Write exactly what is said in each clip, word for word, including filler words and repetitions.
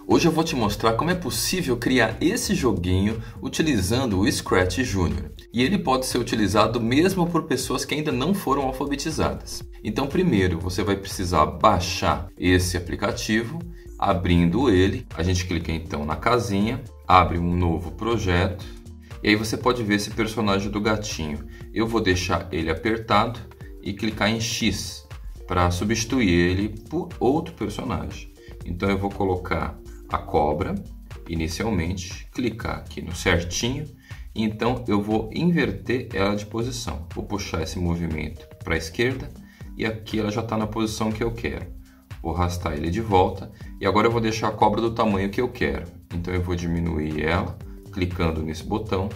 Hoje eu vou te mostrar como é possível criar esse joguinho utilizando o Scratch Junior. E ele pode ser utilizado mesmo por pessoas que ainda não foram alfabetizadas. Então primeiro você vai precisar baixar esse aplicativo. Abrindo ele, a gente clica então na casinha, abre um novo projeto. E aí você pode ver esse personagem do gatinho. Eu vou deixar ele apertado e clicar em X para substituir ele por outro personagem. Então eu vou colocar a cobra inicialmente, clicar aqui no certinho, e então eu vou inverter ela de posição. Vou puxar esse movimento para a esquerda e aqui ela já está na posição que eu quero. Vou arrastar ele de volta e agora eu vou deixar a cobra do tamanho que eu quero. Então eu vou diminuir ela, clicando nesse botão,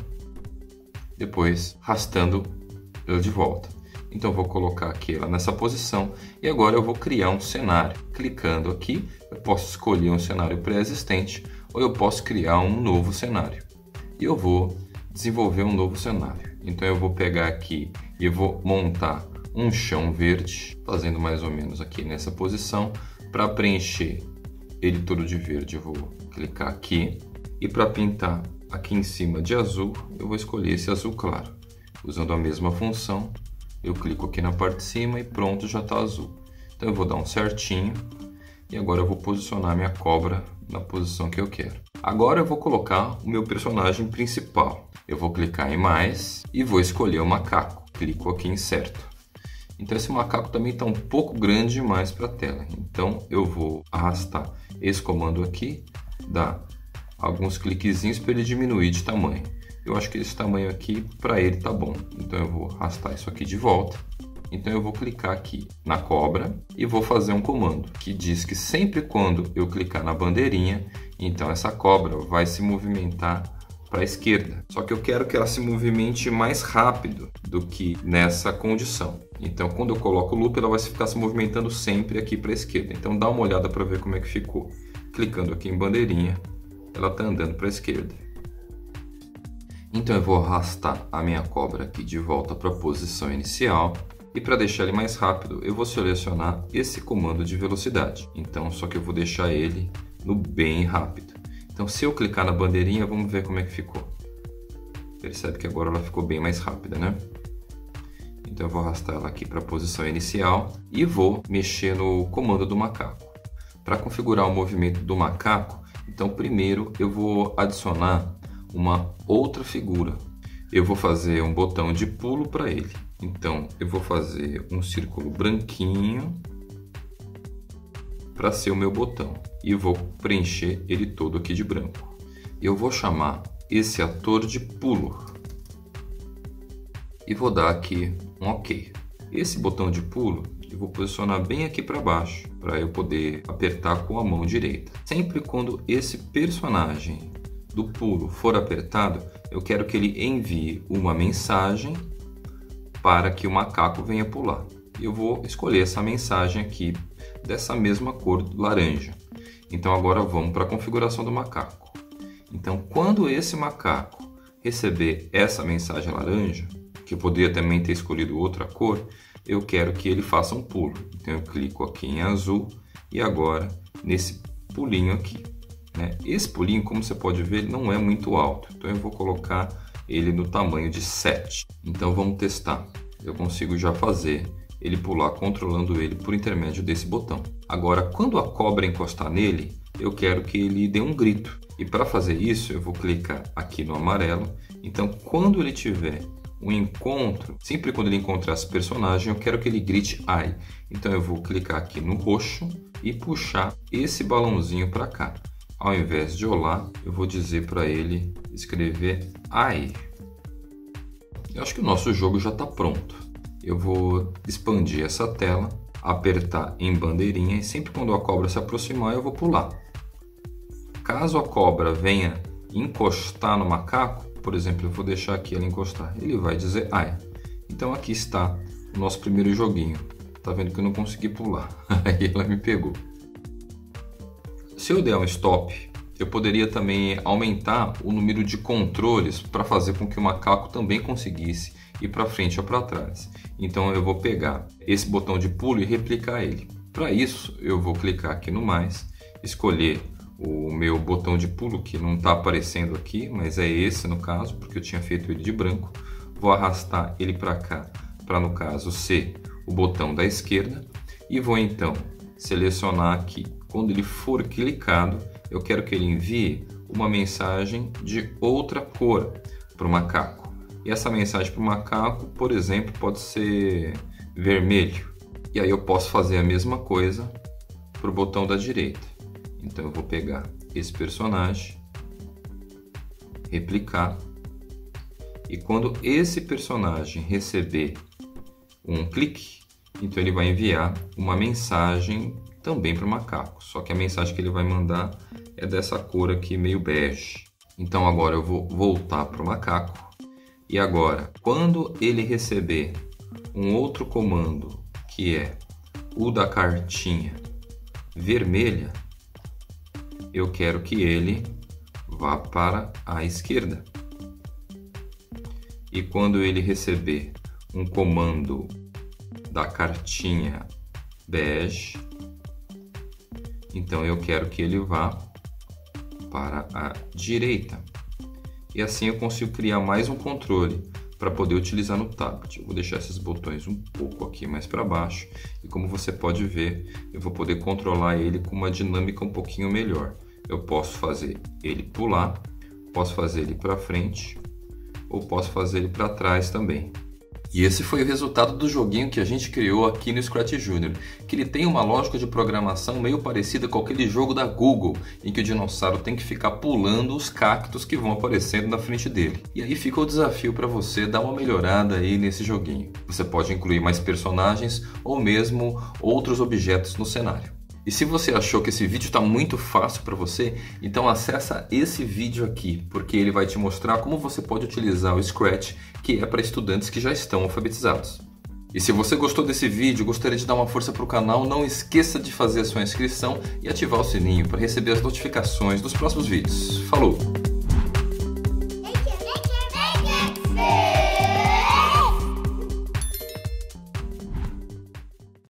depois arrastando ela de volta. Então eu vou colocar aqui ela nessa posição e agora eu vou criar um cenário. Clicando aqui, eu posso escolher um cenário pré-existente ou eu posso criar um novo cenário. E eu vou desenvolver um novo cenário. Então eu vou pegar aqui e vou montar um chão verde, fazendo mais ou menos aqui nessa posição. Para preencher ele todo de verde, eu vou clicar aqui. E para pintar aqui em cima de azul, eu vou escolher esse azul claro. Usando a mesma função, eu clico aqui na parte de cima e pronto, já está azul. Então eu vou dar um certinho e agora eu vou posicionar minha cobra na posição que eu quero. Agora eu vou colocar o meu personagem principal. Eu vou clicar em mais e vou escolher o macaco. Clico aqui em certo. Então esse macaco também está um pouco grande demais para a tela. Então eu vou arrastar esse comando aqui, dar alguns cliquezinhos para ele diminuir de tamanho. Eu acho que esse tamanho aqui para ele tá bom. Então eu vou arrastar isso aqui de volta. Então eu vou clicar aqui na cobra e vou fazer um comando que diz que sempre quando eu clicar na bandeirinha, então essa cobra vai se movimentar para a esquerda. Só que eu quero que ela se movimente mais rápido do que nessa condição. Então quando eu coloco o loop, ela vai ficar se movimentando sempre aqui para a esquerda. Então dá uma olhada para ver como é que ficou. Clicando aqui em bandeirinha, ela está andando para a esquerda. Então eu vou arrastar a minha cobra aqui de volta para a posição inicial. E para deixar ele mais rápido, eu vou selecionar esse comando de velocidade. Então só que eu vou deixar ele no bem rápido. Então se eu clicar na bandeirinha, vamos ver como é que ficou. Percebe que agora ela ficou bem mais rápida, né? Então eu vou arrastar ela aqui para a posição inicial e vou mexer no comando do macaco. Para configurar o movimento do macaco, então primeiro eu vou adicionar uma outra figura. Eu vou fazer um botão de pulo para ele. Então eu vou fazer um círculo branquinho para ser o meu botão e vou preencher ele todo aqui de branco. Eu vou chamar esse ator de pulo e vou dar aqui um OK. Esse botão de pulo eu vou posicionar bem aqui para baixo para eu poder apertar com a mão direita. Sempre quando esse personagem do pulo for apertado, eu quero que ele envie uma mensagem para que o macaco venha pular. Eu vou escolher essa mensagem aqui dessa mesma cor laranja. Então agora vamos para a configuração do macaco. Então quando esse macaco receber essa mensagem laranja, que eu poderia também ter escolhido outra cor, eu quero que ele faça um pulo. Então eu clico aqui em azul e agora nesse pulinho aqui. Né? Esse pulinho, como você pode ver, ele não é muito alto. Então eu vou colocar ele no tamanho de sete. Então vamos testar. Eu consigo já fazer ele pular controlando ele por intermédio desse botão. Agora, quando a cobra encostar nele, eu quero que ele dê um grito. E para fazer isso, eu vou clicar aqui no amarelo. Então, quando ele tiver um encontro, sempre quando ele encontrar esse personagem, eu quero que ele grite ai. Então eu vou clicar aqui no roxo e puxar esse balãozinho para cá. Ao invés de olá, eu vou dizer para ele escrever ai. Eu acho que o nosso jogo já está pronto. Eu vou expandir essa tela, apertar em bandeirinha e sempre quando a cobra se aproximar eu vou pular. Caso a cobra venha encostar no macaco, por exemplo, eu vou deixar aqui ela encostar, ele vai dizer ai. Então aqui está o nosso primeiro joguinho. Tá vendo que eu não consegui pular, aí ela me pegou. Se eu der um stop, eu poderia também aumentar o número de controles para fazer com que o macaco também conseguisse ir para frente ou para trás. Então eu vou pegar esse botão de pulo e replicar ele. Para isso eu vou clicar aqui no mais, escolher o meu botão de pulo, que não está aparecendo aqui, mas é esse no caso, porque eu tinha feito ele de branco. Vou arrastar ele para cá, para no caso ser o botão da esquerda, e vou então selecionar aqui. Quando ele for clicado, eu quero que ele envie uma mensagem de outra cor para o macaco. E essa mensagem para o macaco, por exemplo, pode ser vermelho. E aí eu posso fazer a mesma coisa para o botão da direita. Então eu vou pegar esse personagem, replicar, e quando esse personagem receber um clique, então ele vai enviar uma mensagem também para o macaco, só que a mensagem que ele vai mandar é dessa cor aqui, meio bege. Então agora eu vou voltar para o macaco, e agora, quando ele receber um outro comando, que é o da cartinha vermelha, eu quero que ele vá para a esquerda. E quando ele receber um comando da cartinha bege, então eu quero que ele vá para a direita. E assim eu consigo criar mais um controle para poder utilizar no tablet. Eu vou deixar esses botões um pouco aqui mais para baixo, e como você pode ver, eu vou poder controlar ele com uma dinâmica um pouquinho melhor. Eu posso fazer ele pular, posso fazer ele para frente, ou posso fazer ele para trás também. E esse foi o resultado do joguinho que a gente criou aqui no Scratch Junior, que ele tem uma lógica de programação meio parecida com aquele jogo da Google, em que o dinossauro tem que ficar pulando os cactos que vão aparecendo na frente dele. E aí fica o desafio para você dar uma melhorada aí nesse joguinho. Você pode incluir mais personagens ou mesmo outros objetos no cenário. E se você achou que esse vídeo está muito fácil para você, então acessa esse vídeo aqui, porque ele vai te mostrar como você pode utilizar o Scratch, que é para estudantes que já estão alfabetizados. E se você gostou desse vídeo, gostaria de dar uma força para o canal, não esqueça de fazer a sua inscrição e ativar o sininho para receber as notificações dos próximos vídeos. Falou!